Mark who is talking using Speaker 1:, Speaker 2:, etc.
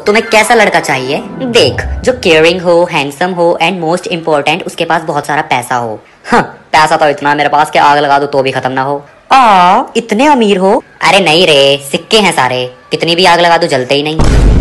Speaker 1: तुम्हें कैसा लड़का चाहिए? देख, जो केयरिंग हो, हैंडसम हो एंड मोस्ट इम्पोर्टेंट उसके पास बहुत सारा पैसा हो। हाँ, पैसा तो इतना मेरे पास कि आग लगा दो तो भी खत्म ना हो। इतने अमीर हो? अरे नहीं रे, सिक्के हैं सारे, कितनी भी आग लगा दो जलते ही नहीं।